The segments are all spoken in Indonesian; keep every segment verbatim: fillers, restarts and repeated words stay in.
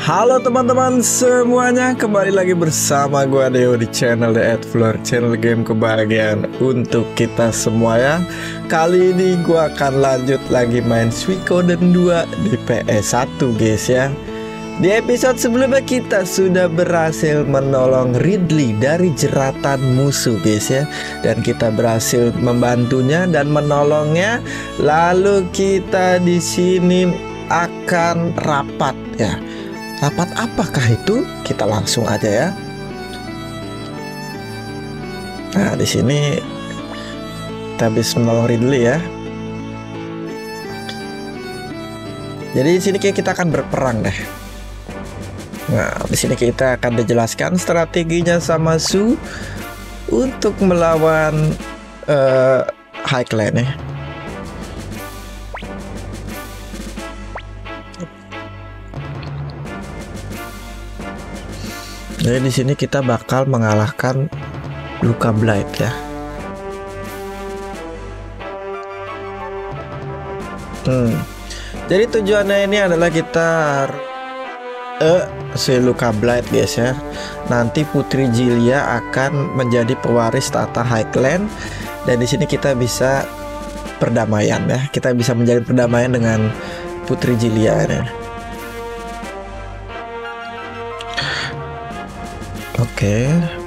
Halo teman-teman semuanya, kembali lagi bersama gua Deo di channel The Adfloor, channel game kebahagiaan untuk kita semua ya. Kali ini gua akan lanjut lagi main Suikoden dua di P S satu guys ya. Di episode sebelumnya kita sudah berhasil menolong Ridley dari jeratan musuh guys ya. Dan kita berhasil membantunya dan menolongnya. Lalu kita di sini akan rapat ya. Rapat apakah itu? Kita langsung aja ya. Nah, di sini kita habis menolong Ridley ya. Jadi di sini kayak kita akan berperang deh. Nah, di sini kita akan dijelaskan strateginya sama Su untuk melawan uh, High Clan ya. Jadi di sini kita bakal mengalahkan Luka Blight ya. Hmm. Jadi tujuannya ini adalah kita eh si Luka Blight guys ya. Nanti Putri Jilia akan menjadi pewaris tahta High Clan dan di sini kita bisa perdamaian ya. Kita bisa menjalin perdamaian dengan Putri Jilia ya. Oke. Okay.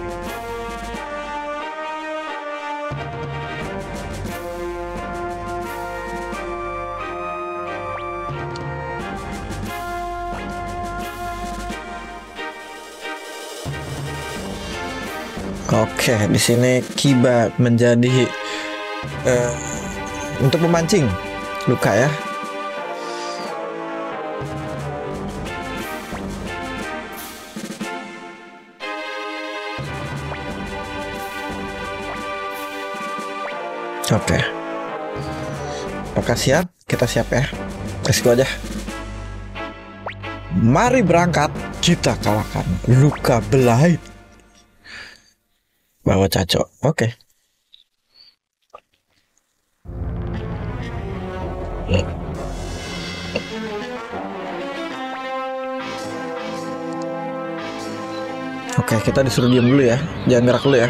Oke, di sini Kiba menjadi uh, untuk memancing luka ya. Oke. Apakah siap? Kita siap ya. Let's go aja. Mari berangkat. Kita kalahkan Luka Blight. Bawa Caco. Oke. Oke, kita disuruh diam dulu ya. Jangan gerak dulu ya.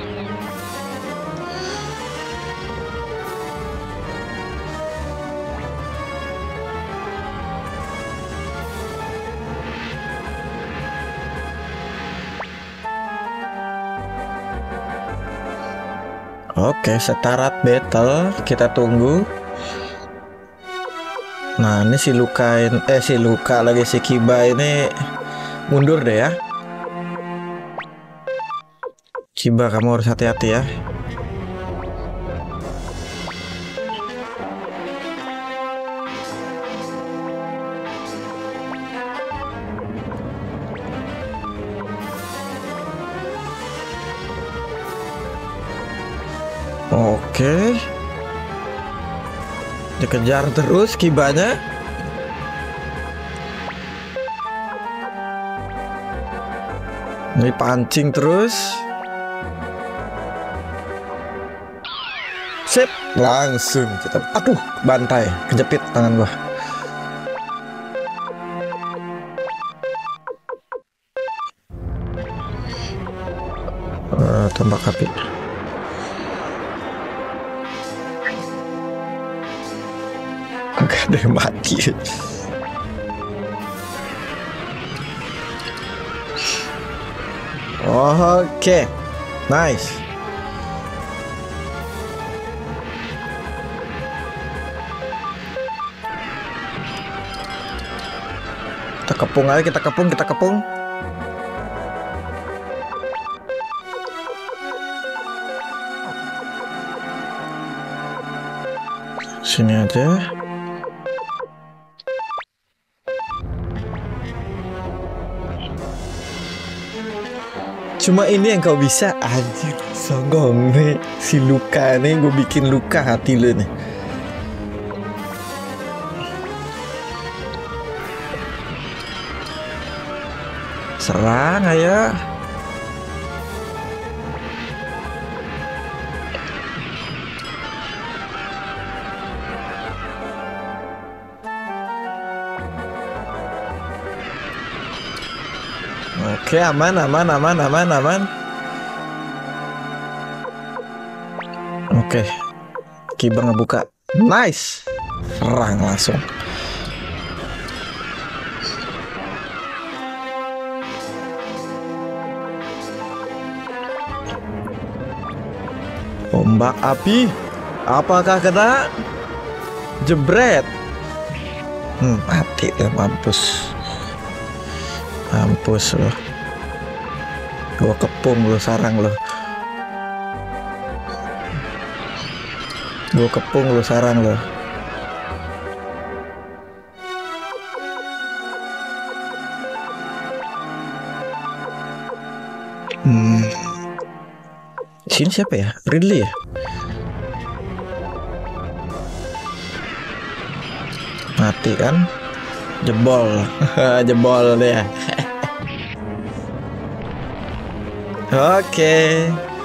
Oke, setarat battle kita tunggu. Nah, ini si Luka ini, eh si Luka lagi si Kiba ini mundur deh ya. Kiba, kamu harus hati-hati ya. Oke, dikejar terus Kibanya. Ini pancing terus. Sip, langsung kita. Aduh, bantai, kejepit tangan gua. Uh, tembak api. Ada yang mati. Oke, okay. Nice. Kita kepung aja, kita kepung, kita kepung. Sini aja. Cuma ini yang kau bisa. Anjir, songong nih si Luka nih, gue bikin luka hati lu nih. Serang ayo. Oke, aman, aman, aman, aman, aman. Oke, Kiba ngebuka. Nice. Serang langsung. Ombak api. Apakah kena? Jebret. Hmm, mati deh, mampus. Mampus loh. Gua kepung lo, sarang lo. Gua kepung lo, sarang lo. Hmm. Sini siapa ya? Ridley ya? Mati kan? Jebol. Jebol deh. Oke.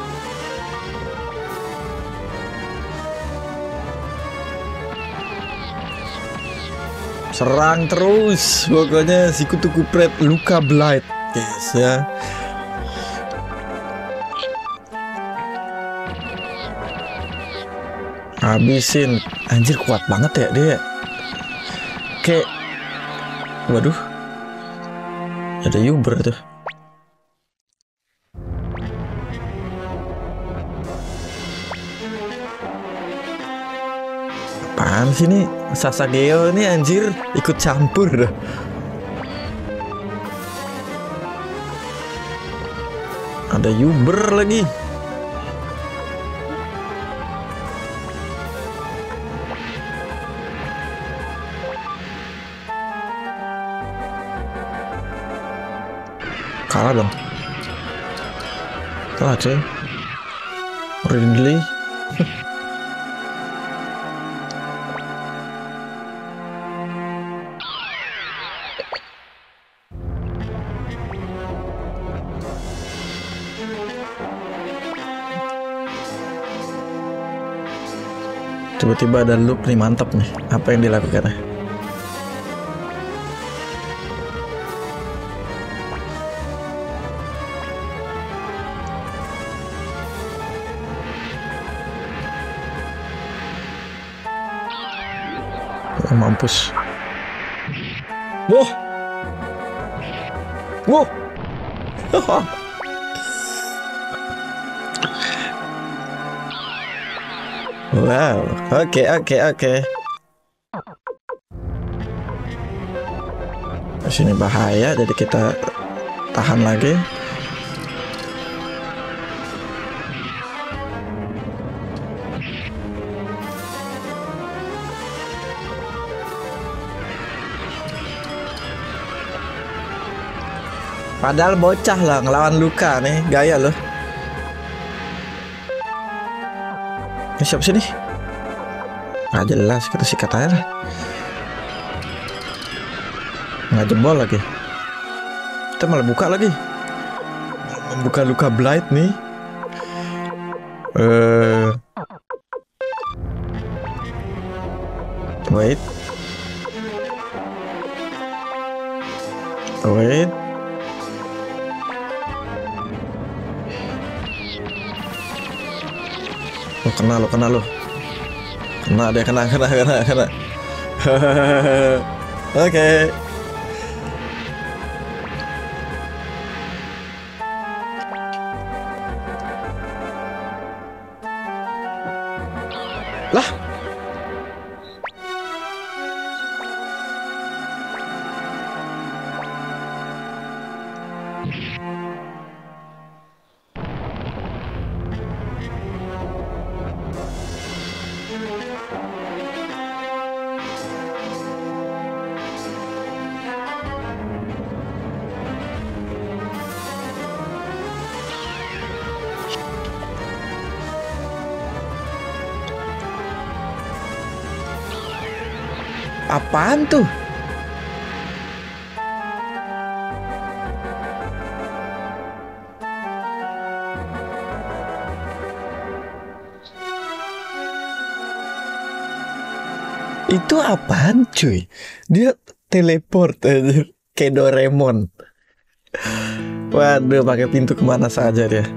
Serang terus. Pokoknya si kutu kupret luka blight, guys ya. Habisin. Anjir, kuat banget ya dia. Kayak, waduh, ada Uber tuh. Apaan sih nih? Sasageo ini anjir ikut campur dah. Ada Uber lagi. Kalah dong. Kalah cuy. Ridley. Tiba-tiba ada loop nih, mantap nih. Apa yang dilakukan? Oh, mampus. Wah. Wah. Wow, oke oke oke. Di sini bahaya, jadi kita tahan lagi. Padahal bocah lah ngelawan luka nih, gaya loh. Ini siapa sih nih? Nggak jelas, kita sikat aja lah. Nggak jebol lagi. Kita malah buka lagi. Membuka luka blight nih. Uh... Wait. Wait. Oh, kena lo, kena lo. Kena deh, kena, kena, kena, kena. Oke. Okay. Lah. Apaan tuh? Itu apaan cuy? Dia teleport aja kayak Doraemon. Waduh, pakai pintu kemana saja dia.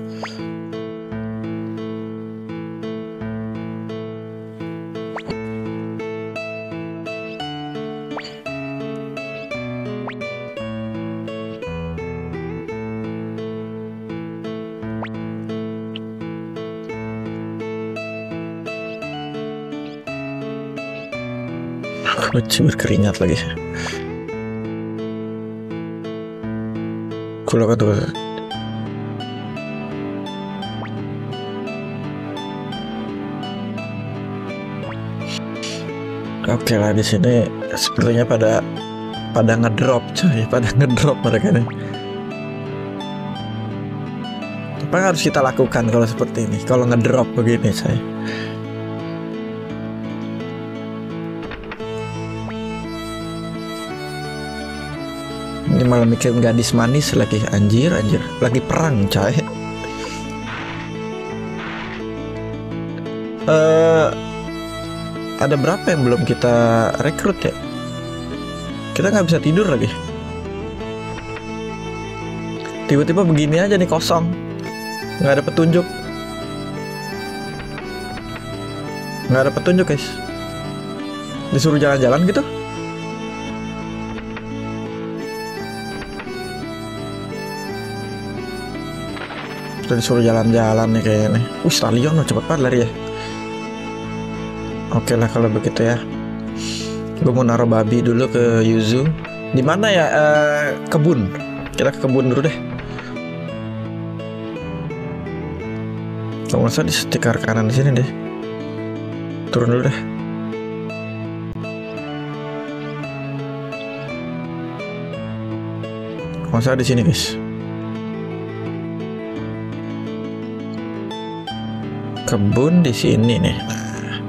Lucu, berkeringat lagi. Kulo kan tuh. Oke lah, di sini sepertinya pada pada ngedrop coy, pada ngedrop mereka nih. Apa yang harus kita lakukan kalau seperti ini? Kalau ngedrop begini saya. Ini malah mikirin gadis manis lagi, anjir anjir, lagi perang coy. Uh, ada berapa yang belum kita rekrut ya? Kita nggak bisa tidur lagi. Tiba-tiba begini aja nih, kosong, nggak ada petunjuk, nggak ada petunjuk guys. Disuruh jalan-jalan gitu. Udah disuruh jalan-jalan nih kayaknya. Uh, Stallion cepet banget lari ya. Oke lah kalau begitu ya. Gue mau naruh babi dulu ke Yuzu. Di mana ya? Uh, kebun. Kita ke kebun dulu deh. Kalau nggak salah di sekitar kanan di sini deh. Turun dulu deh. Kalau nggak salah di sini guys. Kebun di sini nih. Nah,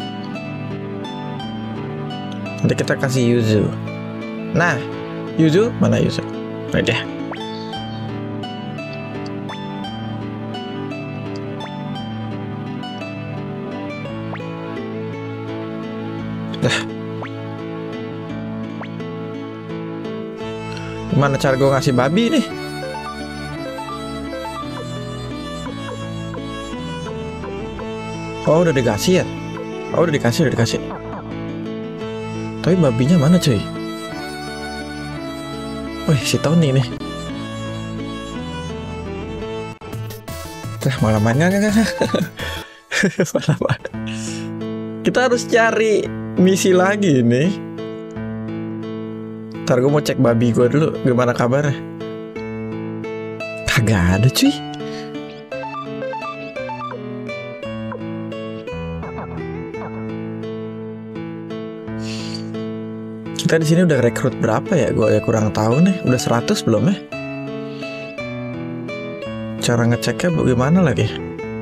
nanti kita kasih Yuzu. Nah, Yuzu mana Yuzu? Udah. Dah. Gimana cara gue ngasih babi nih? Oh udah dikasih ya? Oh udah dikasih, udah dikasih. Tapi babinya mana cuy? Wih, si Tony nih. Nah, malah main nggak nggak malah main. Kita harus cari misi lagi nih. Ntar gue mau cek babi gue dulu, gimana kabarnya? Kagak ada cuy. Kita di sini udah rekrut berapa ya? Gue ya kurang tahu nih. Udah seratus belum ya? Cara ngeceknya bagaimana lagi?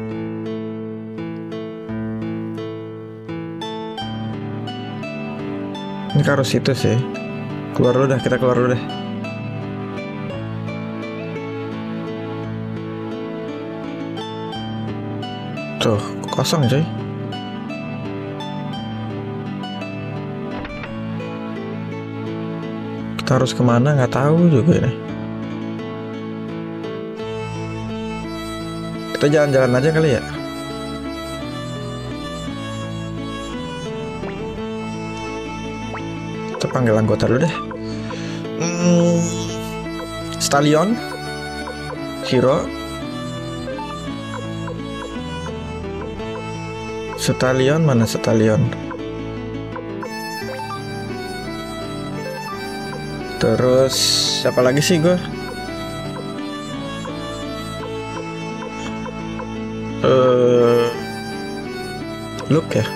Ini ke arus itu sih. Keluar dulu dah, kita keluar dulu deh. Tuh, kosong coy. Kita harus kemana nggak tahu juga ini. Kita jalan-jalan aja kali ya. Kita panggil anggota dulu deh. hmm, Stallion, Hero, Stallion mana Stallion? Terus siapa lagi sih gue? Uh, Luke ya.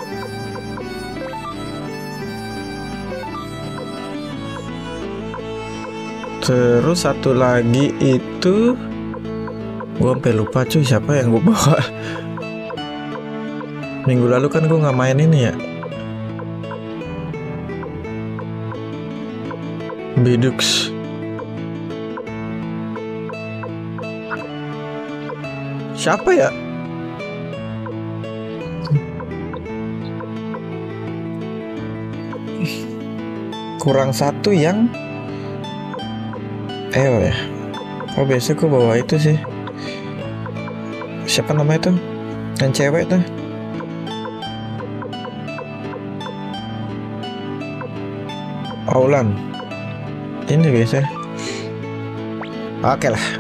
Terus satu lagi itu gue sampai lupa cuy siapa yang gue bawa. Minggu lalu kan gue nggak main ini ya. Bidux. Siapa ya? Kurang satu yang El ya. Oh biasa gue bawa itu sih. Siapa namanya tuh? Yang cewek tuh. Aulan. Ini biasa. Oke lah.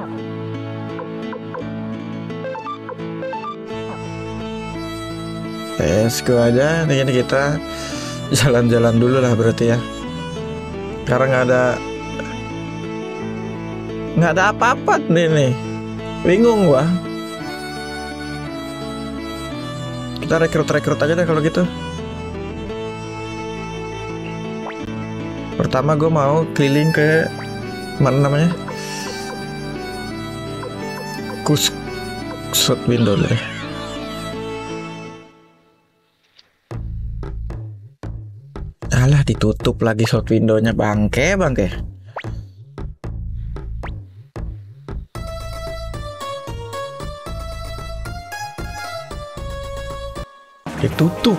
Let's go aja. Ini kita jalan-jalan dulu lah berarti ya. Karena nggak ada nggak ada apa-apa nih nih. Bingung gua. Kita rekrut-rekrut aja deh kalau gitu. Pertama gue mau keliling ke mana namanya? Kus shot window deh. Alah ditutup lagi shot windownya, bangke bangke. Ditutup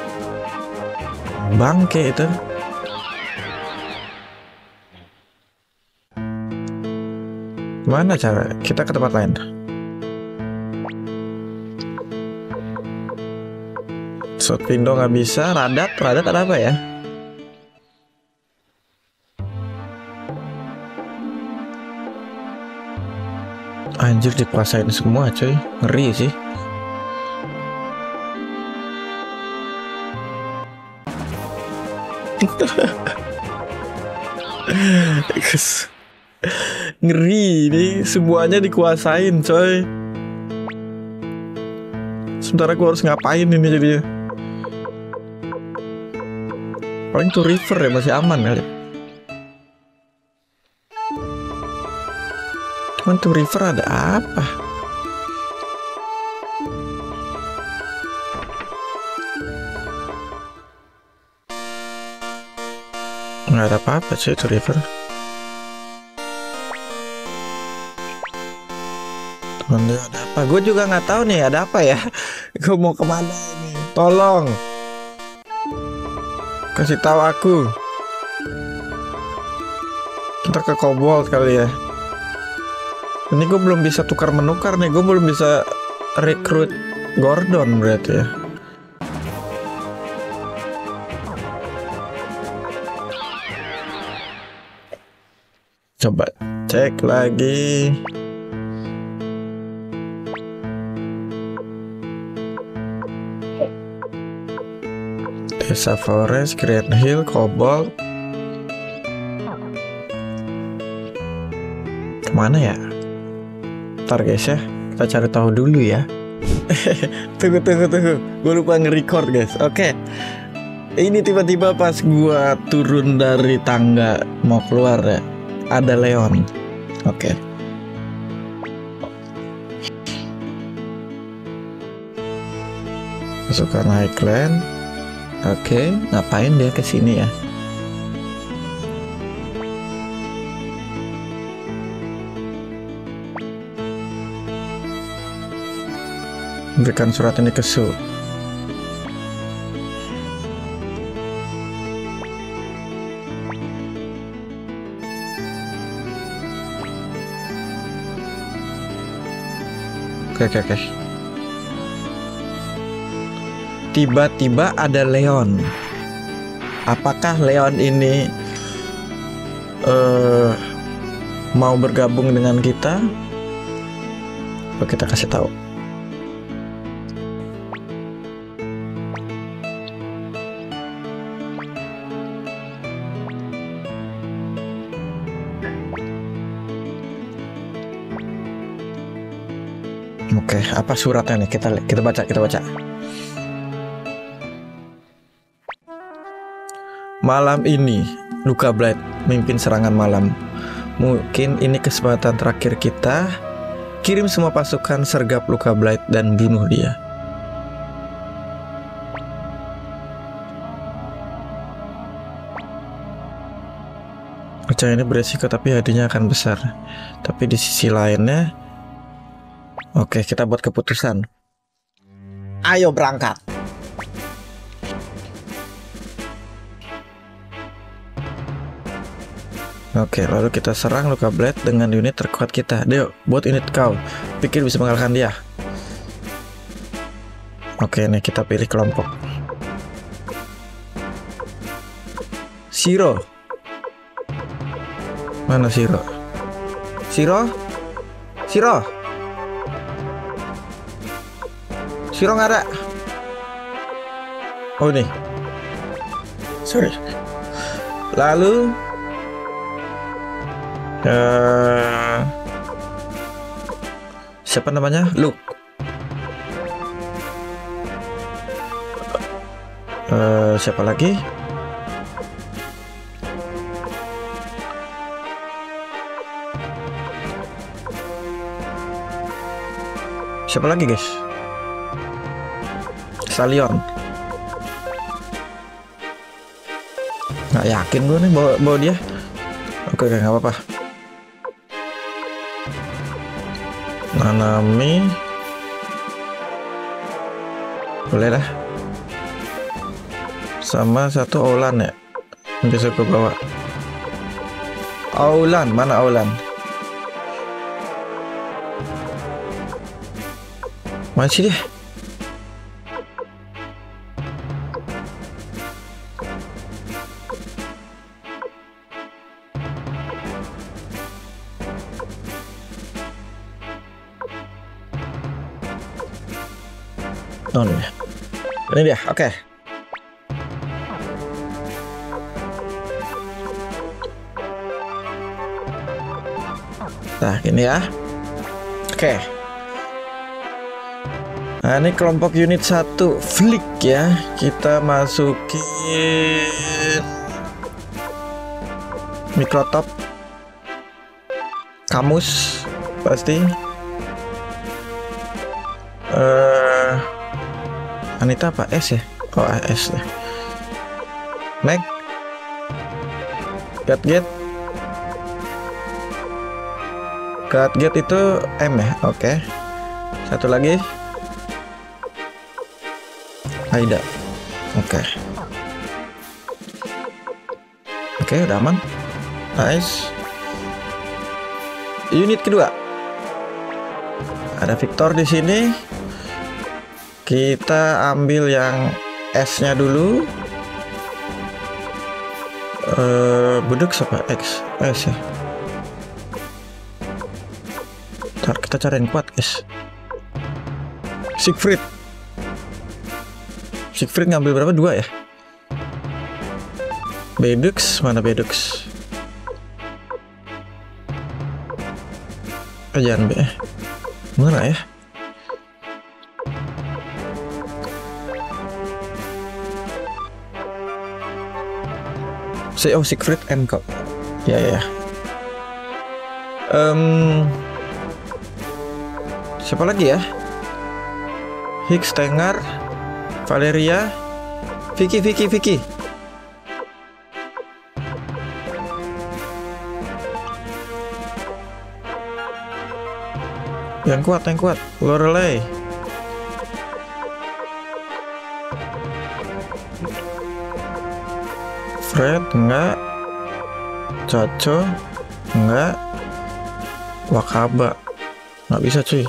bangke itu. Mana cara kita ke tempat lain? Shot window nggak bisa. Radat, radat ada apa ya? Anjir dikuasain semua coy, ngeri sih. Ngeri nih, semuanya dikuasain coy. Sementara gue harus ngapain ini jadinya? Paling tuh river ya masih aman kali. Cuman tuh river ada apa? Nggak ada apa-apa sih itu river. Temen dia ada apa? Gue juga nggak tahu nih ada apa ya. Gue mau kemana ini? Tolong kasih tahu aku. Kita ke Kobold kali ya. Ini gue belum bisa tukar menukar nih. Gue belum bisa rekrut Gordon berarti ya. Coba cek lagi. Desa Forest, Green Hill, Kobold. Kemana ya? Ntar guys ya, kita cari tahu dulu ya. Tunggu tunggu tunggu, gue lupa nge-record guys. Oke, ini tiba-tiba pas gue turun dari tangga mau keluar ya, ada Leon. Oke. Masukkan Highland. Oke, ngapain dia kesini ya? Berikan surat ini ke Su. Oke oke oke. Tiba-tiba ada Leon. Apakah Leon ini uh, mau bergabung dengan kita? Coba kita kasih tahu. Oke, apa suratnya nih? Kita kita baca, kita baca. Malam ini, Luca Blight memimpin serangan malam. Mungkin ini kesempatan terakhir kita. Kirim semua pasukan sergap Luca Blight dan bunuh dia. Rencana ini beresiko tapi hadiahnya akan besar. Tapi di sisi lainnya, oke, kita buat keputusan. Ayo berangkat. Oke, lalu kita serang Luka Blade dengan unit terkuat kita. Deo, buat unit kau. Pikir bisa mengalahkan dia. Oke, nih kita pilih kelompok. Shiro. Mana Shiro? Shiro? Shiro? Shiro nggak ada. Oh nih. Sorry. Lalu Uh, siapa namanya? Luke. Uh, siapa lagi? Siapa lagi guys? Salion. Nggak yakin gue nih bawa, bawa dia. Oke, nggak apa-apa. Nanami boleh lah, sama satu Aulan ya yang bisa gue bawa. Aulan, mana Aulan? Mana sih dia? Oh, ini dia. Ini dia, oke. Okay. Nah, ini ya. Oke. Okay. Nah, ini kelompok unit satu Flick ya. Kita masukin Mikrotop, Kamus pasti. Uh, Anita apa S ya? Oh S ya. Meg, Gadget, Gadget itu M ya. Oke. Okay. Satu lagi, Aida. Oke. Okay. Oke, okay, udah aman. Nice. Unit kedua. Ada Victor di sini. Kita ambil yang S-nya dulu. Uh, Buduk siapa? X, S ya. Ntar kita cari yang kuat, guys. Siegfried. Siegfried ngambil berapa? Dua ya. Bedux, mana Bedux? Oh, jangan B. Mana ya? Oh, Siegfried M kok. Ya ya. Um, siapa lagi ya? Higgs, Tengar, Valeria, Vicky, Vicky, Vicky. Yang kuat, yang kuat. Lorelei. Fred enggak, Caco enggak, Wakaba nggak bisa cuy.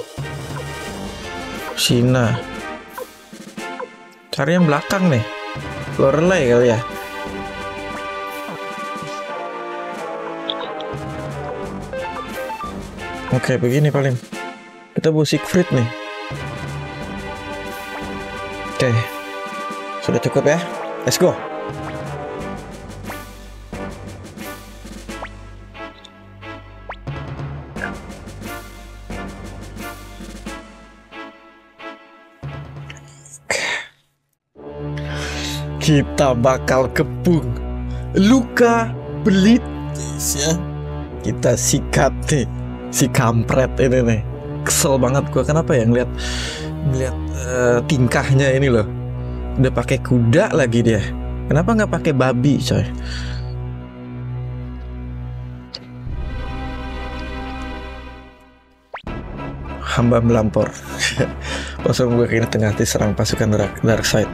Shina, cari yang belakang nih. Lorelei kali ya. Oke, begini paling kita bawa Siegfried nih. Oke, sudah cukup ya. Let's go. Kita bakal kepung Luka Blade ya. Kita sikat nih si kampret ini nih. Kesel banget gua, kenapa ya ngeliat ngeliat uh, tingkahnya ini loh. Udah pakai kuda lagi dia. Kenapa nggak pakai babi coy? Hamba melampor. Langsung gue kira tengah diserang pasukan dark, dark side.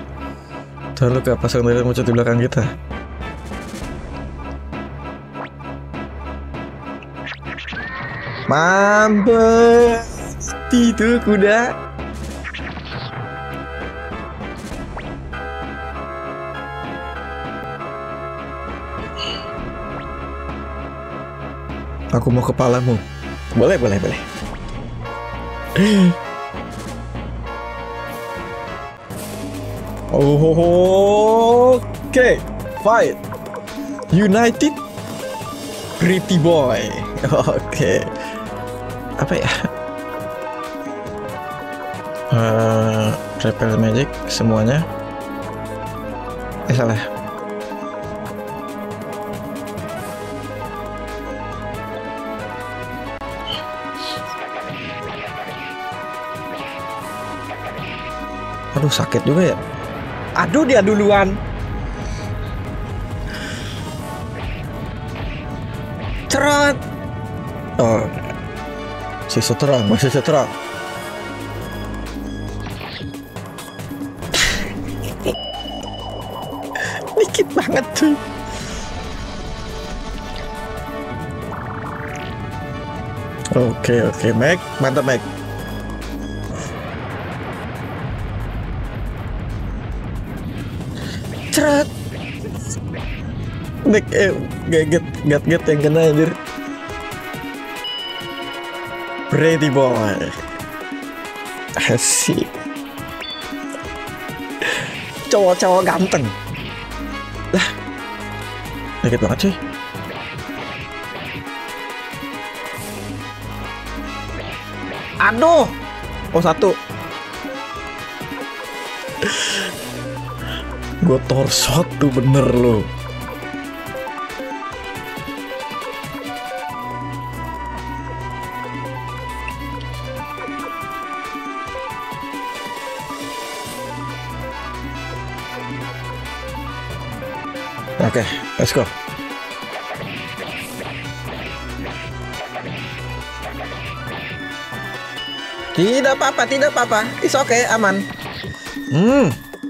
Tuh lu ke pasukan dari muncul di belakang kita. Mampus. Itu kuda. Aku mau kepalamu. Boleh, boleh, boleh. Oh, oke. Okay. Fight. United Pretty Boy. Oke. Okay. Apa ya? Uh, Repel Magic semuanya. Eh salah. Aduh sakit juga ya. Aduh dia duluan. Cerot. Oh. Si seterang, masih seterang. Dikit banget tuh. Oke oke Mac, mantap Mac. Cerot. Nek eh gaget gat-gat yang kena anjir. Pretty Boy. Asik. Cowok-cowok ganteng. Lah. Gaget banget sih. Aduh. Oh satu. Gue torshot tuh bener loh. Oke, okay, let's go. Tidak apa-apa, tidak apa-apa. It's okay, aman. Hmm.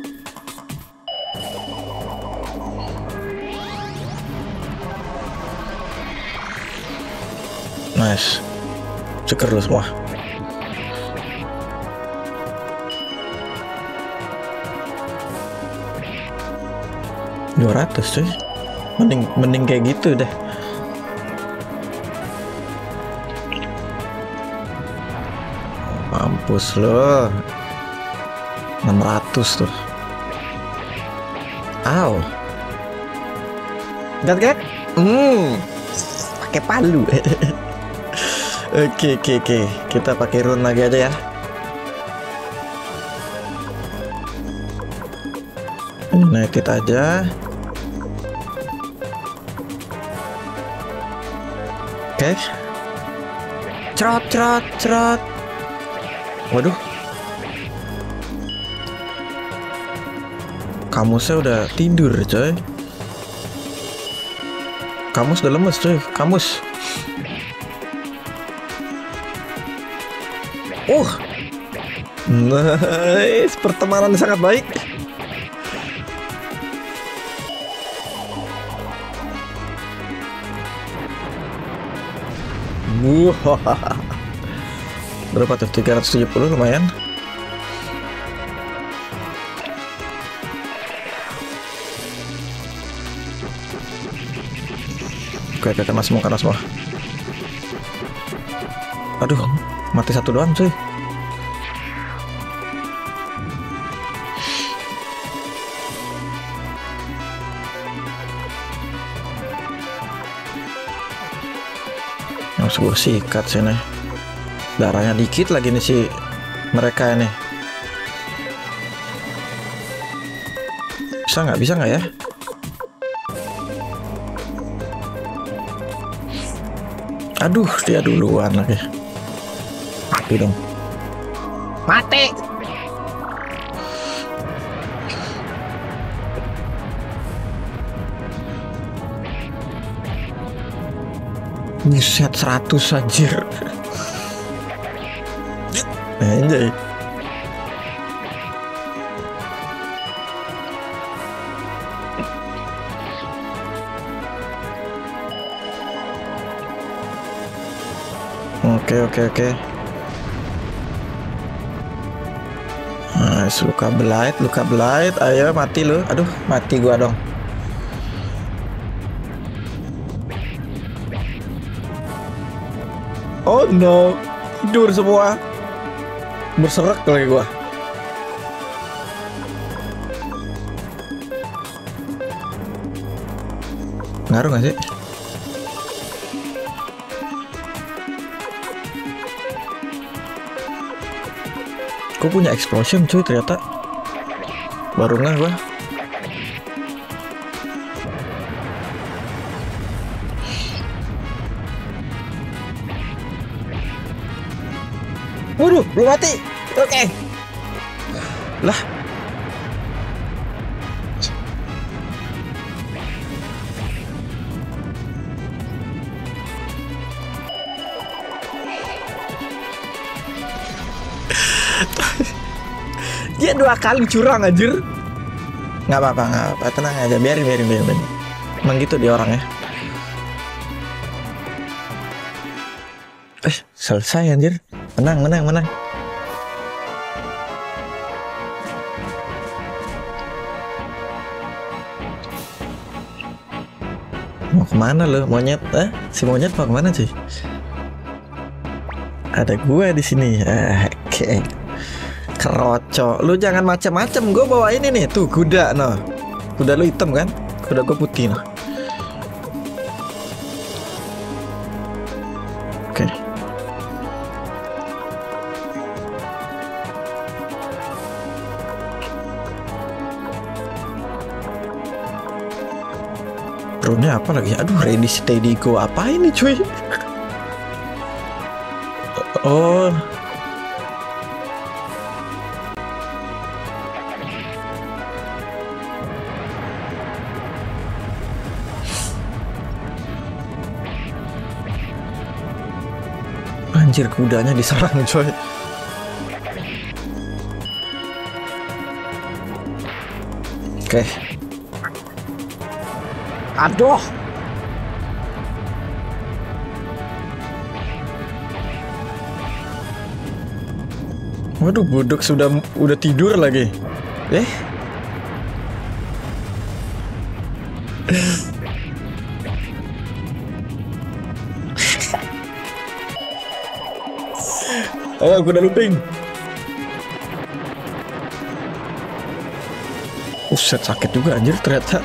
Nice. Ceker lu semua. dua ratus cuy. Mending mending kayak gitu deh. Mampus lo. enam ratus tuh. Aw. Gat-gat. Hmm. Pakai palu. Oke oke oke, kita pakai rune lagi aja ya. United aja. Oke. Cerot cerot cerot. Waduh. Kamusnya udah tidur coy. Kamus udah lemes coy. Kamus. Uh, nice, pertemanan sangat baik. Wah, berapa tuh? tiga ratus tujuh puluh lumayan. Oke, oke, kena semua, kena semua. Aduh, mati satu doang cuy. Harus gue sikat sini. Darahnya dikit lagi nih si mereka ini. Bisa nggak? Bisa nggak ya? Aduh, dia duluan lagi. Mati dong. Mati. Buset, seratus anjir. Anjay. Oke oke oke. Nice, luka blight, luka blight. Ayo mati lu. Aduh, mati gua dong. Oh no, tidur semua. Berserak lagi gua. Ngaruh gak sih? Gue punya explosion cuy ternyata. Baru nggak gua. Waduh, belum mati. Oke. Okay. Lah. Dia dua kali curang anjir. Nggak apa-apa, nggak apa-apa, tenang aja, biarin, biarin, biarin, biarin. Emang gitu dia orangnya. Eh, selesai anjir. Menang, menang, menang. Mau kemana lo, monyet? Eh, si monyet mau kemana sih? Ada gue di sini. Ah, oke. Okay. Kerocok, lu jangan macam-macam. Gue bawa ini nih, tuh kuda, no. Kuda lu hitam kan? Kuda gue putih, no. Oke. Okay. Drone-nya apa lagi? Aduh, ready steady go. Apa ini cuy? Oh. Anjir, kudanya diserang coy. Oke. Aduh. Waduh, budok sudah udah tidur lagi. Eh. Oh, aku udah looping. Uset, sakit juga anjir ternyata.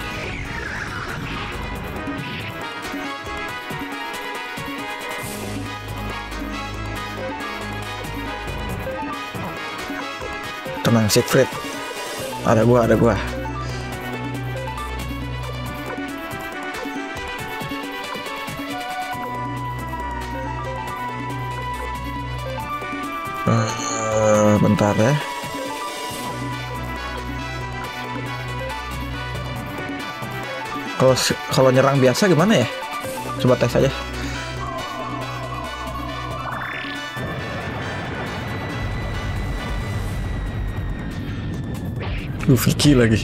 Tenang, Siegfried. Ada gua, ada gua. Uh, bentar ya. Kalau kalau nyerang biasa gimana ya? Coba tes aja. Lu Vicky lagi.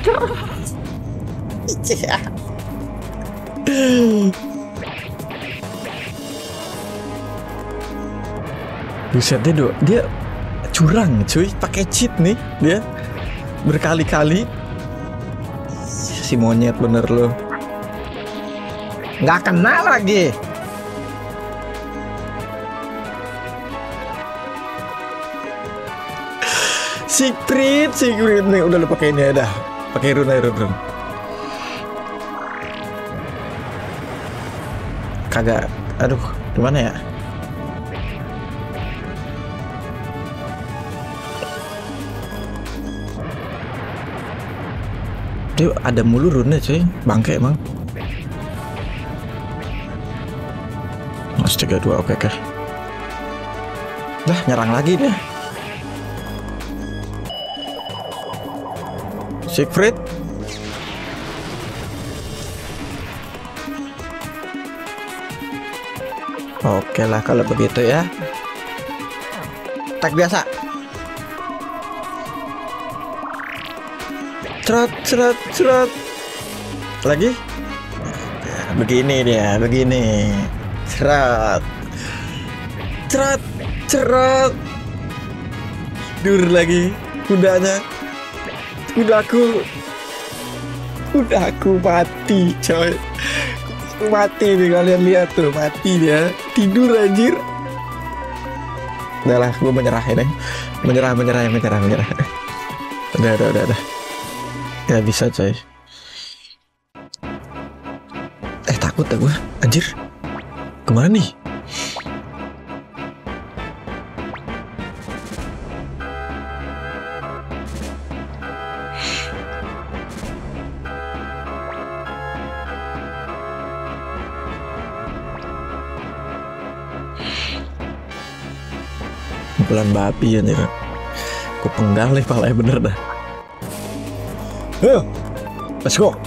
Buset, dia do, dia curang cuy, pakai cheat nih dia berkali-kali. Si monyet bener lo, nggak kena lagi. Siegfried, Siegfried nih udah lo pakai ini ya dah, pakai rune rune. Kagak, aduh, gimana ya? Dia ada mulu rune cuy, bangke emang. Mas tiga dua, oke oke. Dah nyerang lagi deh. Siegfried. Oke lah kalau begitu ya. Tag biasa. Cerot, cerot, cerot. Lagi? Begini dia, begini. Cerot. Cerat, cerat. Tidur lagi kudanya. Kudaku. Kudaku mati, coy. Kudaku mati nih, kalian lihat tuh, mati dia. Tidur anjir. Udah lah, gue menyerah ini. Menyerah, menyerah, menyerah, menyerah. Udah, udah, udah, udah. Ya bisa, coy. Eh, takut dah gue. Anjir. Kemana nih? Bulan babi ya nih. Gue penggal nih palanya bener dah. Ayo, let's go.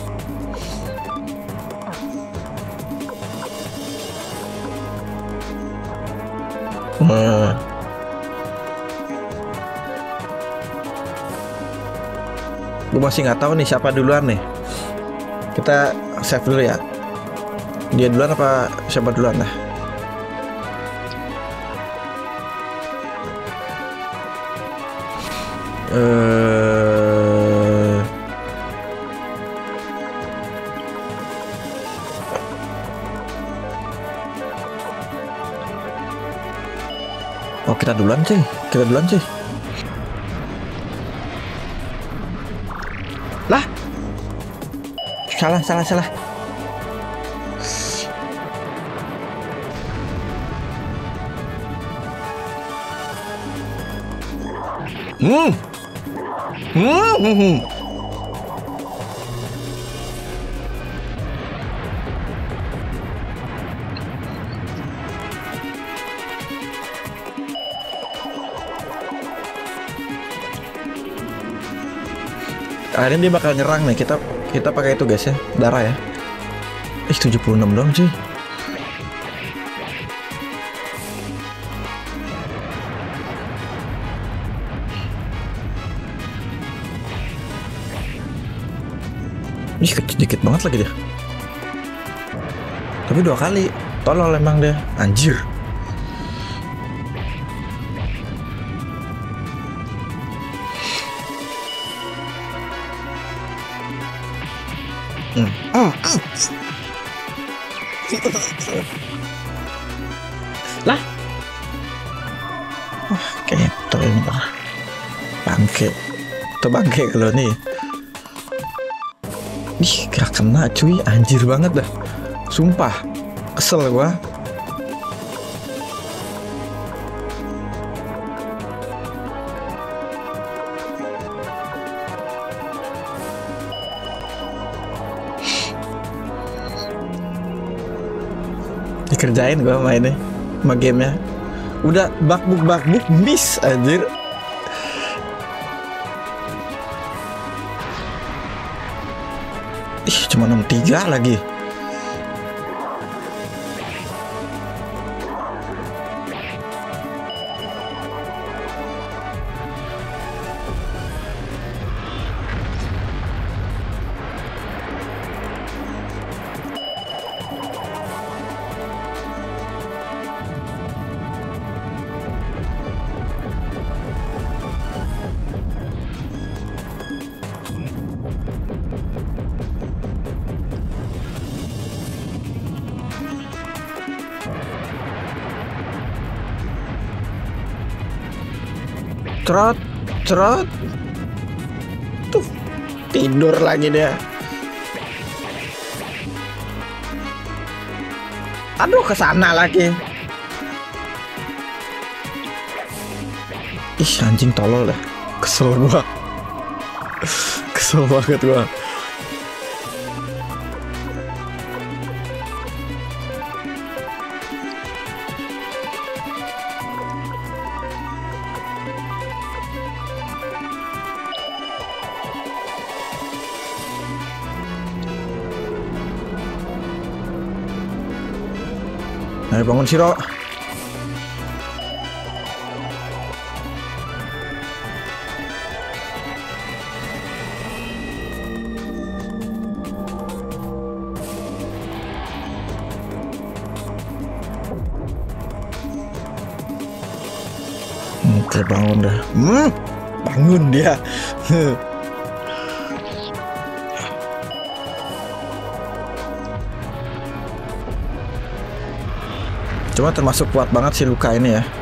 Nah. Gue masih nggak tahu nih siapa duluan nih. Kita save dulu ya. Dia duluan apa siapa duluan lah? Uh... Oh, kita duluan sih, kita duluan sih. Lah, salah, salah, salah. Hmm. Hmm. Hmm. Akhirnya dia bakal nyerang nih. Kita kita pakai itu guys ya, darah ya. Ih, tujuh puluh enam dong cuy. Ih, dikit banget lagi dia. Tapi dua kali. Tolol emang dia. Anjir. Hmm. Oh. Lah. Wah, keto ini lah. Bangke. Itu bangke kalau nih. Ih, kira kena cuy, anjir banget dah. Sumpah, kesel gua. Dikerjain gua mainnya, sama gamenya. Udah bakbuk bakbuk miss anjir. Ih, cuma enam tiga lagi. Cerot, cerot. Tuh, tidur lagi dia. Aduh, kesana lagi. Ih, anjing tolol dah. Kesel gua. Kesel banget gua. Ayo bangun Siro. Oke, bangun dah. Hmm, bangun dia. Cuma termasuk kuat banget si Luka ini ya.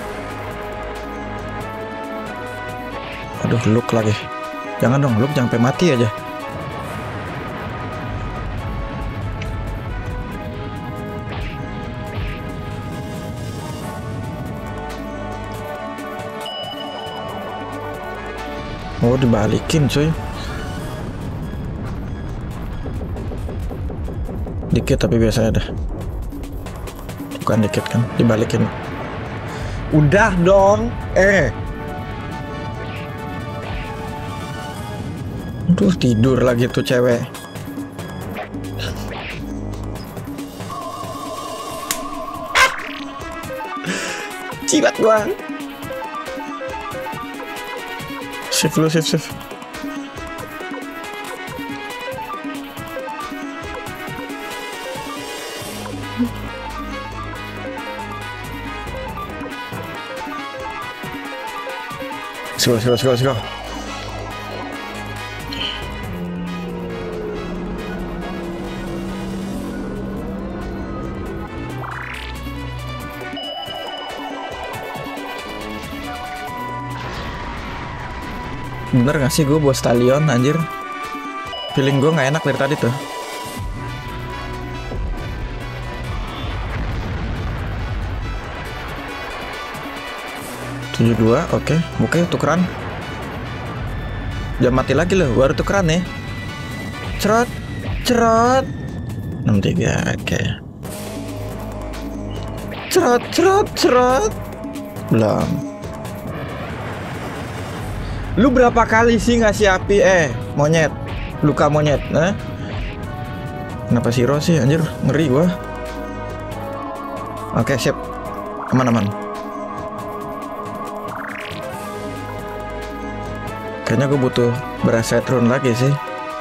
Aduh, Luke lagi. Jangan dong, Luke jangan sampai mati aja. Oh, dibalikin cuy. Dikit tapi biasa ada. Bukan dikit kan, dibalikin. Udah dong. Eh. Aduh, tidur lagi tuh cewek. Cilat gua. Shift dulu, shift, shift. Let's go, let's go, let's go, let's go. Bener gak sih gue buat Stallion anjir? Feeling gue gak enak dari tadi tuh. tujuh dua, oke. Oke, tukeran. Jangan mati lagi loh, baru tukeran nih. Cerot, cerot. enam tiga, oke. Cerot, cerot, cerot. Belum. Lu berapa kali sih ngasih api? Eh, monyet. Luka monyet, eh? Kenapa Siro sih anjir? Ngeri gua. Oke, sip. Aman-aman. Kayaknya gue butuh bereset rune lagi sih.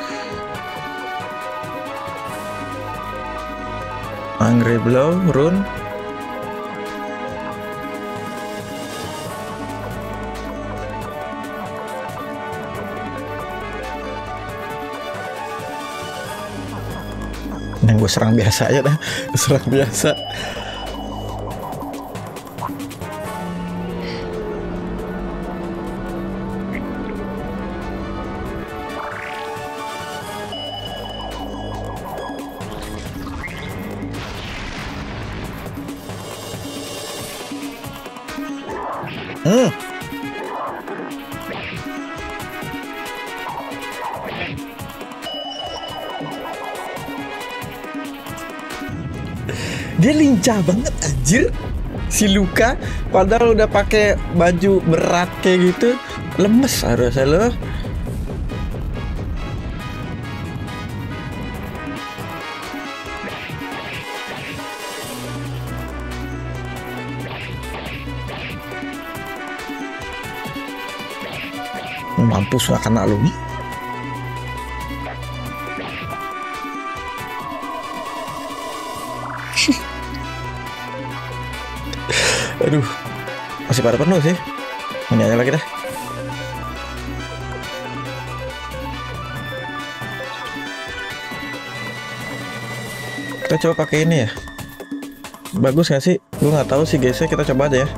Angry Blow, rune. Yang gue serang biasa aja dah. Serang biasa. Hmm. Dia lincah banget anjir si Luka, padahal udah pakai baju berat kayak gitu, lemes harusnya loh. Mampus gak kena lu nih. Aduh, masih pada penuh sih. Ini aja lagi dah. Kita coba pakai ini ya. Bagus gak sih? Gue nggak tahu sih guys, kita coba aja ya.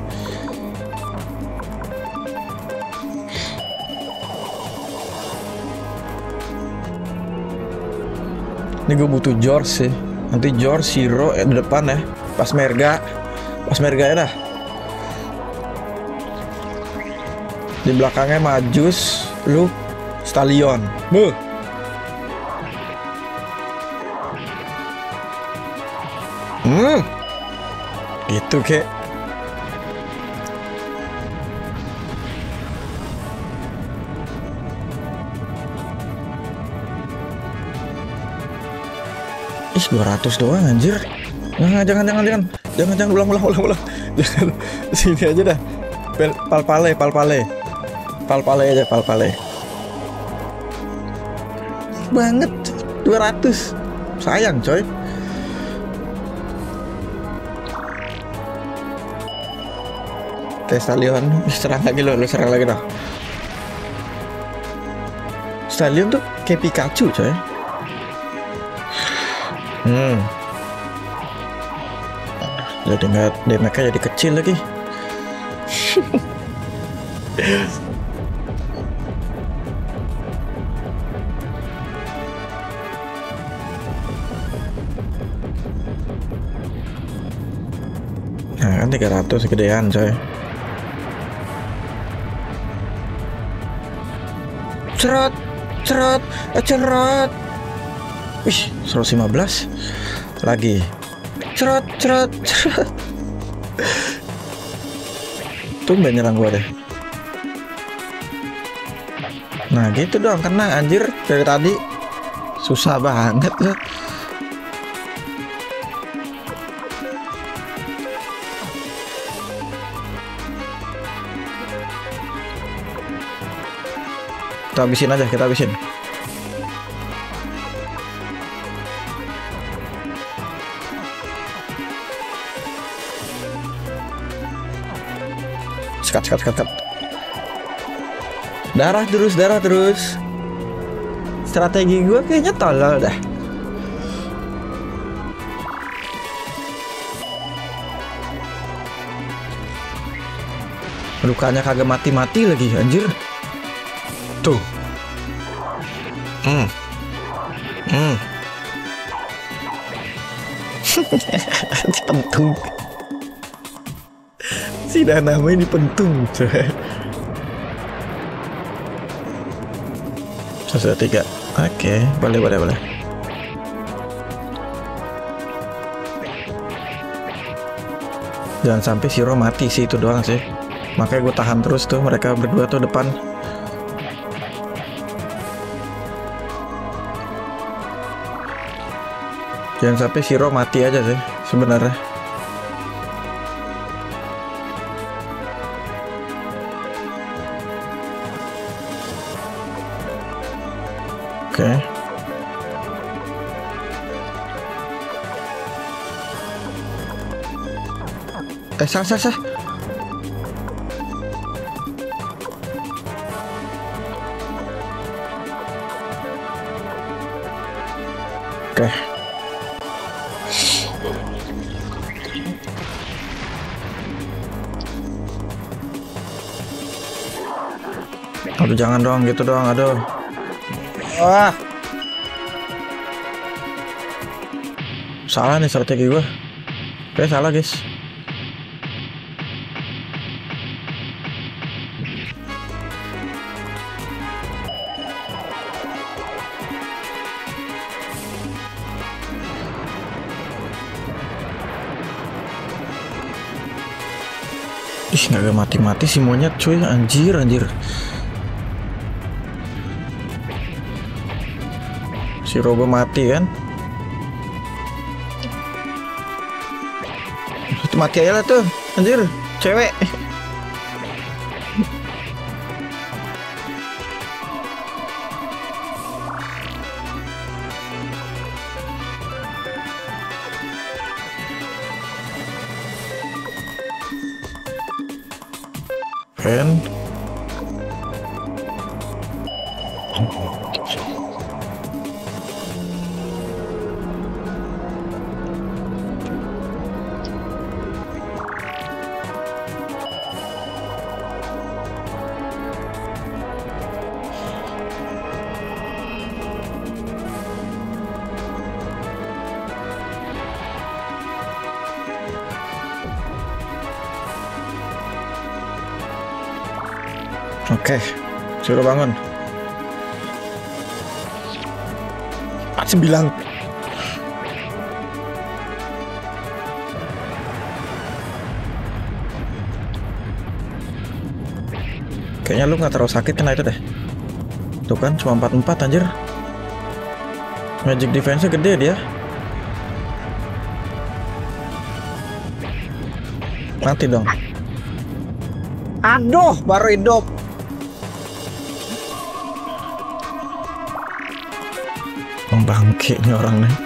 Ini gue butuh George sih. Nanti George, Shiro eh, di depan ya. Pas Merga, pas Merga ya dah. Di belakangnya Majus, Luke, Stallion. Buh. Hmm. Gitu kek. Ih, dua ratus doang anjir. Nah, jangan jangan jangan. Jangan jangan ulang ulang ulang ulang. Jangan. Sini aja dah. Palpale, palpale. Palpale aja, palpale. Banget dua ratus. Sayang, coy. tes Stallion. Serang lagi lo, lo serang lagi dong. Stallion tuh kayak Pikachu coy. Hmm. Jadi nggak damage-nya jadi kecil lagi. Nah kan tiga ratus gedean coy. Cerot, cerot, cerot. Wih, seratus lima belas lagi. Cerot, cerot, cerot. Tumben nyerang gua deh. Nah gitu dong, kena anjir dari tadi. Susah banget loh. Kita habisin aja, kita habisin. Skat, skat, skat, skat. Darah terus, darah terus. Strategi gue kayaknya tolol dah. Lukanya kagak mati-mati lagi, anjir. Tuh. Hmm. Hmm. Pentung. Si Dana ini pentung. Satu tiga. Oke, boleh boleh boleh. Jangan sampai Shiro mati sih, itu doang sih. Makanya gue tahan terus tuh, mereka berdua tuh depan. Jangan sampai Shiro mati aja sih sebenarnya. Oke. Okay. Eh, sah, sah, sah. Oke. Okay. Aduh, jangan dong gitu dong, aduh. Wah. Salah nih strategi gue. Oke, salah guys. Ih, nggak mati-mati si monyet cuy, anjir anjir. Si Robo mati kan? Itu mati aja lah tuh, anjir, cewek. Pen. Oke, suruh bangun. empat sembilan. Kayaknya lu nggak terlalu sakit kena itu deh. Tuh kan, cuma empat empat anjir. Magic defense-nya gede dia. Mati dong. Aduh, baru hidup. Bangke nih orang nih.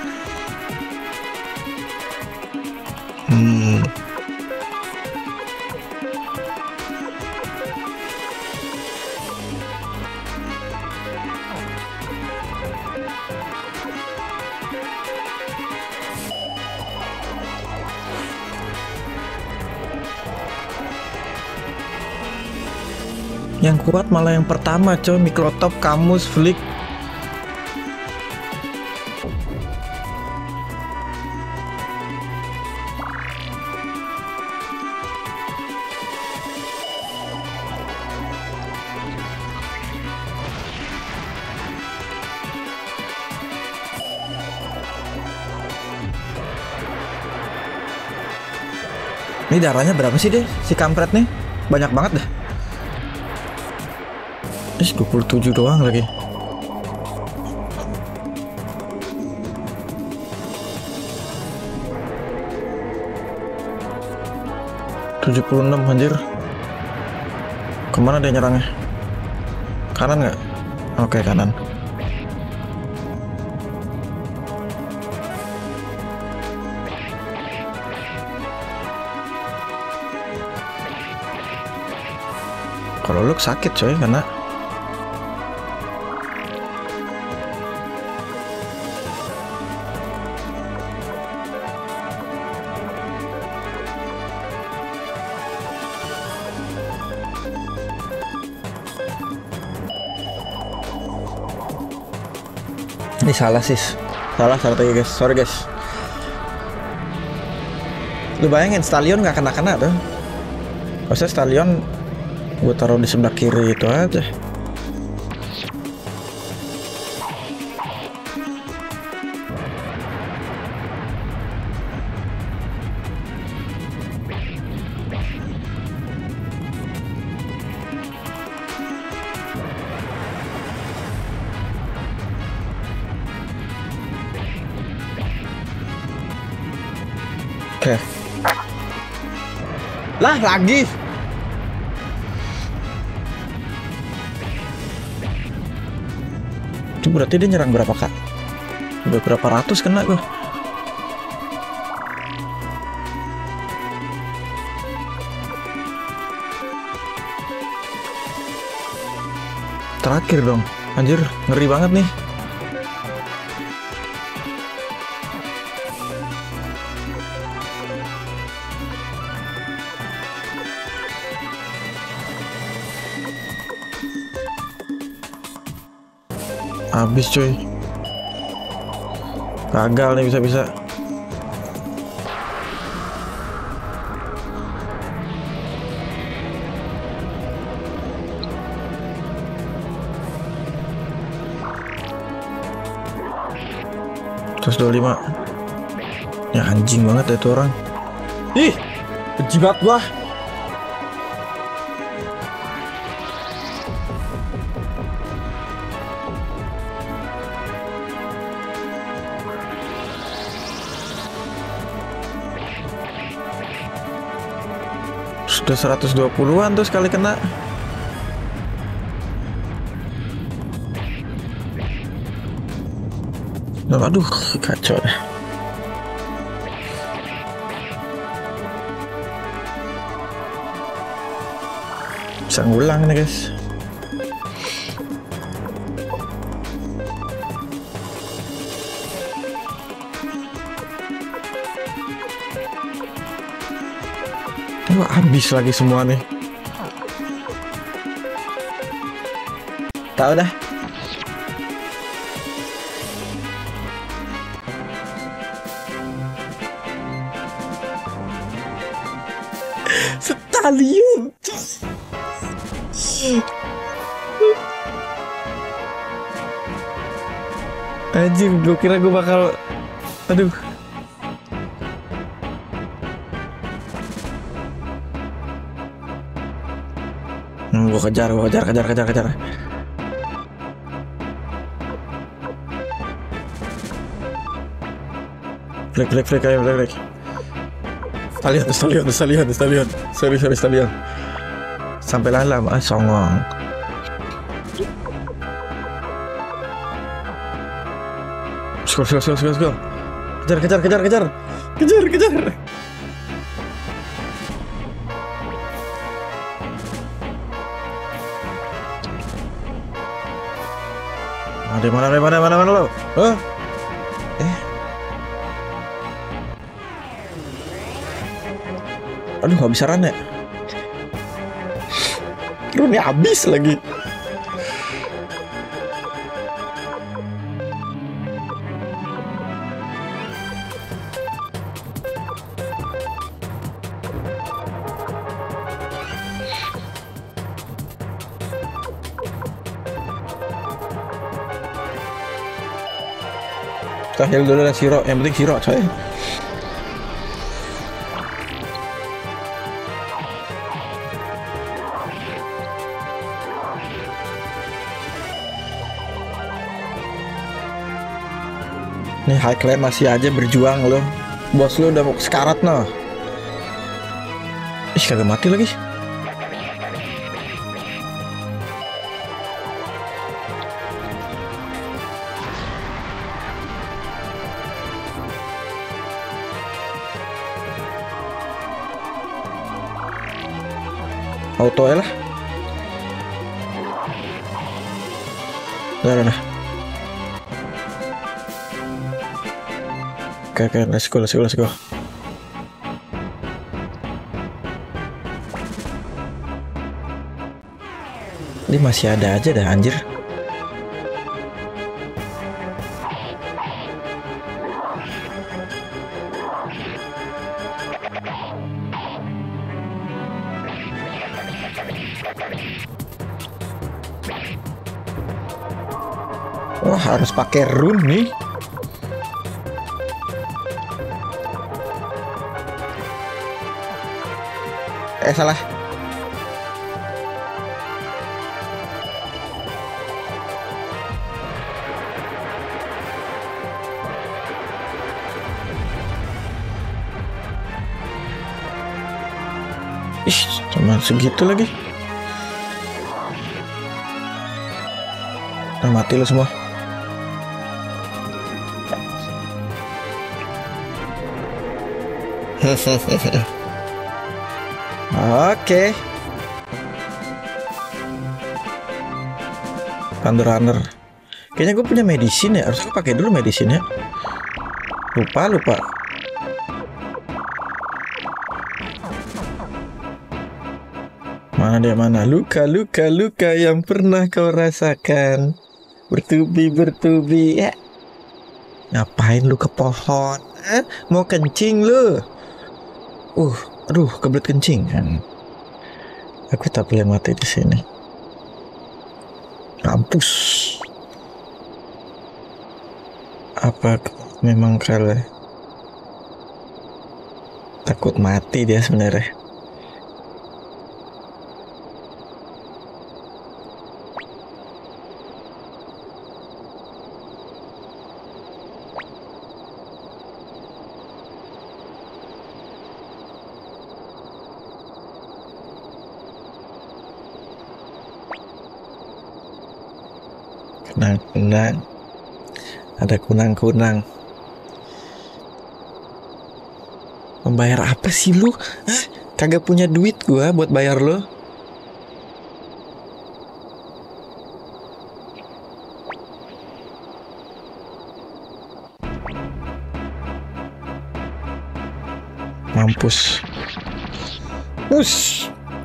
Hmm. Yang kuat malah yang pertama coy, Mikrotop, Kamus, Flick. Ini darahnya berapa sih deh si kampret nih? Banyak banget dah. Ih, dua puluh tujuh doang lagi. tujuh puluh enam anjir. Kemana dia nyerangnya? Kanan nggak? Oke, kanan. Kalau lu sakit coy karena ini salah sis, salah strategi guys, sorry guys. Lu bayangin Stallion nggak kena-kena tuh. Maksudnya Stallion gue taruh di sebelah kiri itu aja. Oke. Lah lagi. Itu berarti dia nyerang berapa kak? Udah berapa ratus kena gue. Terakhir dong. Anjir, ngeri banget nih. Habis cuy. Gagal nih bisa-bisa. seratus dua puluh lima. Ya anjing banget itu orang. Ih, jibat gua. Sudah seratus dua puluhan tuh sekali kena. Aduh, kacau deh. Bisa ngulang nih guys. Wah, habis lagi semua nih. Tahu dah. Stallion. Anjing, gue kira gue bakal, aduh. Hmm, gue kejar, gue kejar, kejar, kejar, kejar. Flick, flick, flick, ayo, flick, flick. Stallion, Stallion, Stallion, Stallion. Sorry, sorry, Stallion. Sampai lama, ah, songong. Skor, skor, skor, skor, skor. Kejar, kejar, kejar, kejar. Kejar, kejar. Ada mana, ada mana, mana, mana lo? Hah? Eh. Aduh, gak bisa run ya. Rune habis lagi. Kita heal dulu lah Shiro, yang penting Shiro coy. Nih High Clan masih aja berjuang loh. Bos lu udah mau sekarat noh. Ih kagak mati lagi. Auto ya lah. Udah, udah. Oke, oke, let's go, let's go, let's go. Ini masih ada aja dah, anjir. Wah, harus pakai rune nih. Eh, salah. Ih, cuma segitu lagi. Nah, mati lo semua. Oke. Thunder Runner. Kayaknya gue punya medicine ya. Harusnya pakai dulu medicine ya. Lupa lupa. Mana dia mana? Luka luka luka yang pernah kau rasakan. Bertubi bertubi ya. Ngapain lu ke pohon? Eh, mau kencing lu? Uh, aduh, kebelet kencing kan. Aku tak boleh mati di sini. Kampus. Apa memang kalah? Takut mati dia sebenarnya. Kunang-kunang, ada kunang-kunang. Membayar apa sih lu? Hah? Kagak punya duit gua buat bayar lo. Mampus. Us.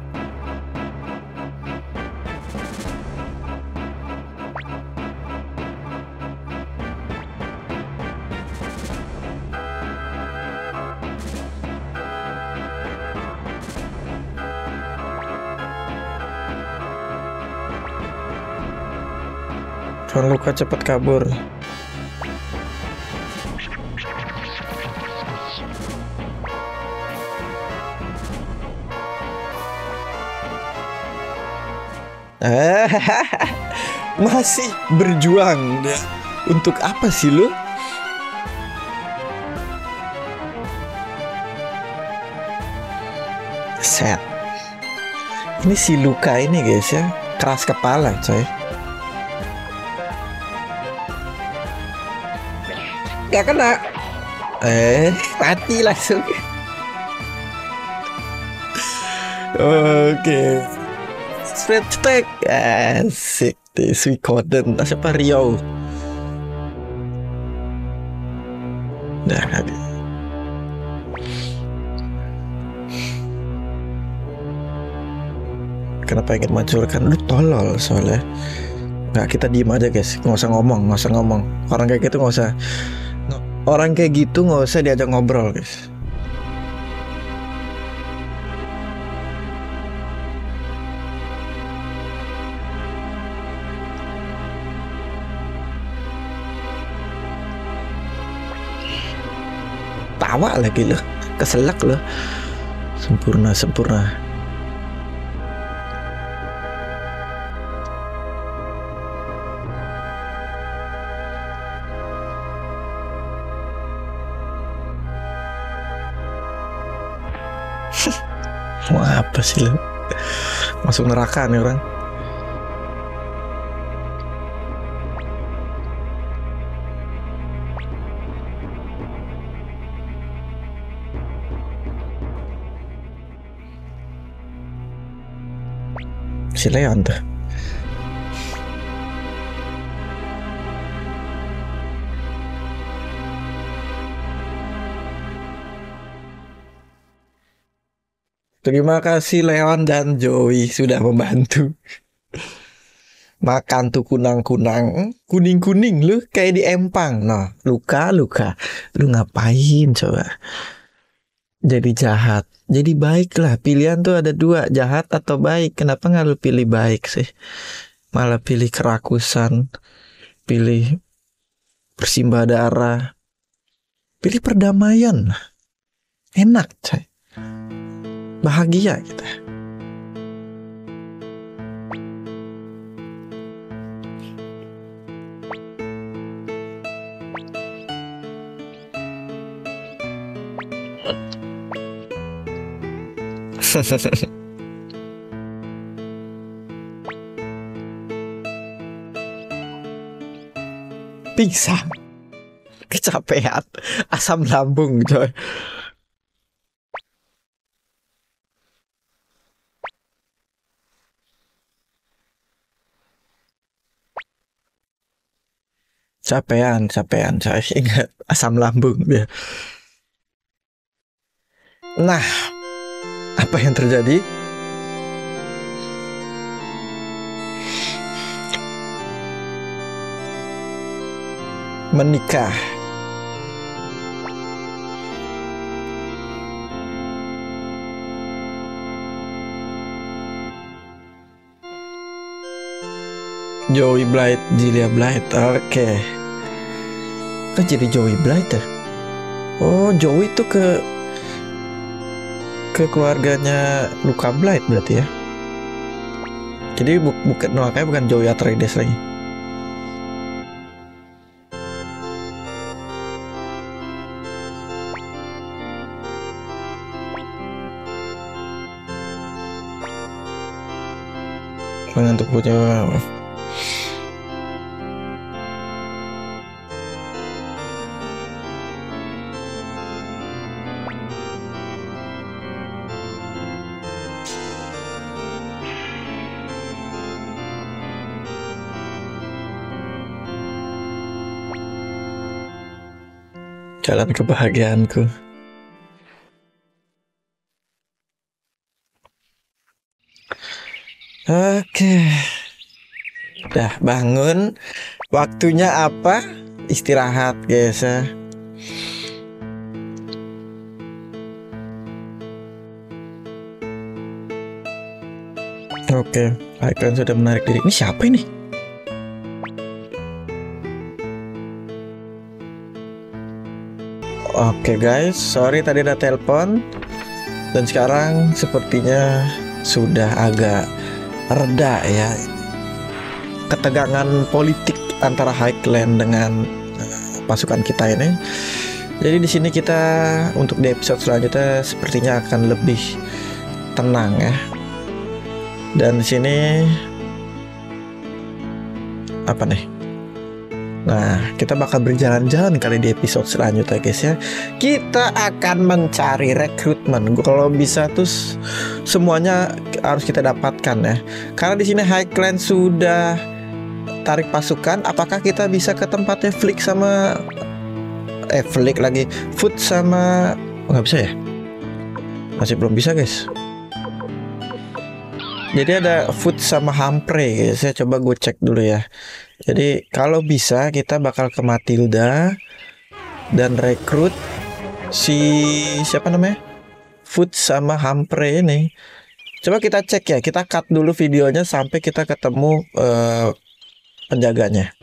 Tuan Luka cepat kabur. Masih berjuang. Untuk apa sih lu? Set. Ini si Luka ini guys ya, keras kepala coy. Gak kena. Eh, mati langsung. Oke. Spread stack. Asik. Suikoden. Siapa Rio? Nah, habis. Kenapa ingin menghancurkan? Lu tolol soalnya. Nggak, kita diem aja guys, nggak usah ngomong, nggak usah ngomong. Orang kayak gitu nggak usah. Orang kayak gitu nggak usah diajak ngobrol guys. Tawa lagi loh, keselak loh. Sempurna, sempurna. Mau apa sih lo? Masuk neraka nih orang. Si Leon tuh. Terima kasih Leon dan Joey sudah membantu. Makan tuh kunang-kunang, kuning-kuning lu kayak di empang. Nah, luka-luka. Lu ngapain coba? Jadi jahat, jadi baik lah. Pilihan tuh ada dua, jahat atau baik. Kenapa nggak lu pilih baik sih? Malah pilih kerakusan, pilih bersimbah darah, pilih perdamaian. Enak coy, bahagia kita. Pingsan, kecapean, asam lambung coy. Capean, capean coy. Ingat, asam lambung dia. Nah, apa yang terjadi? Menikah. Joey Blight, Julia Blight. Oke. Okay. Kan jadi Joey Blight ya? Oh, Joey tuh ke ke keluarganya Luca Blight berarti ya. Jadi bu bukan no, kayak bukan Joey Atreides lagi. Mengantuk punya. Jalan kebahagiaanku. Oke. Udah bangun. Waktunya apa? Istirahat, guys ya. Oke, kalian sudah menarik diri. Ini siapa ini? Oke guys, sorry tadi ada telepon. Dan sekarang sepertinya sudah agak reda ya ketegangan politik antara Highland dengan uh, pasukan kita ini. Jadi di sini kita untuk di episode selanjutnya sepertinya akan lebih tenang ya. Dan di sini apa nih? Nah, kita bakal berjalan-jalan kali di episode selanjutnya guys ya. Kita akan mencari rekrutmen. Kalau bisa tuh semuanya harus kita dapatkan ya. Karena di sini Highland sudah tarik pasukan. Apakah kita bisa ke tempatnya Flick sama eh Flick lagi Food sama oh, nggak bisa ya? Masih belum bisa guys. Jadi ada Food sama Humphrey guys. Saya coba gue cek dulu ya. Jadi kalau bisa kita bakal ke Matilda dan rekrut si siapa namanya? Food sama Humphrey ini. Coba kita cek ya. Kita cut dulu videonya sampai kita ketemu uh, penjaganya.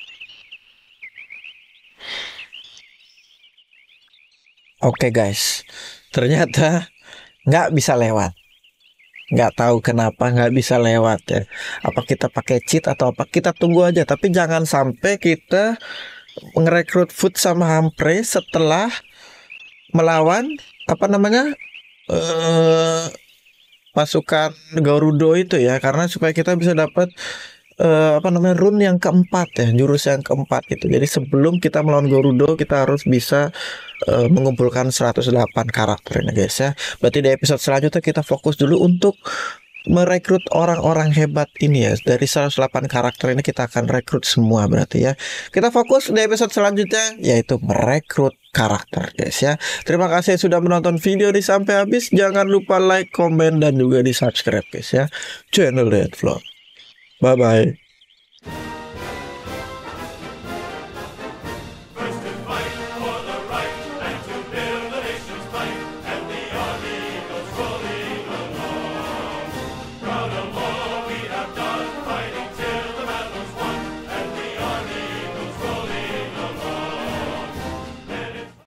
Oke guys, ternyata nggak bisa lewat. Nggak tahu kenapa nggak bisa lewat ya. Apa kita pakai cheat atau apa? Kita tunggu aja. Tapi jangan sampai kita ngerekrut Food sama Humphrey setelah melawan apa namanya uh, pasukan Gerudo itu ya. Karena supaya kita bisa dapat Uh, apa namanya rune yang keempat ya, jurus yang keempat gitu. Jadi sebelum kita melawan Gerudo kita harus bisa uh, mengumpulkan seratus delapan karakter ini guys ya. Berarti di episode selanjutnya kita fokus dulu untuk merekrut orang-orang hebat ini ya. Dari seratus delapan karakter ini kita akan rekrut semua berarti ya. Kita fokus di episode selanjutnya yaitu merekrut karakter guys ya. Terima kasih sudah menonton video ini sampai habis. Jangan lupa like, komen dan juga di subscribe guys ya channel Deadfloor. Bye bye.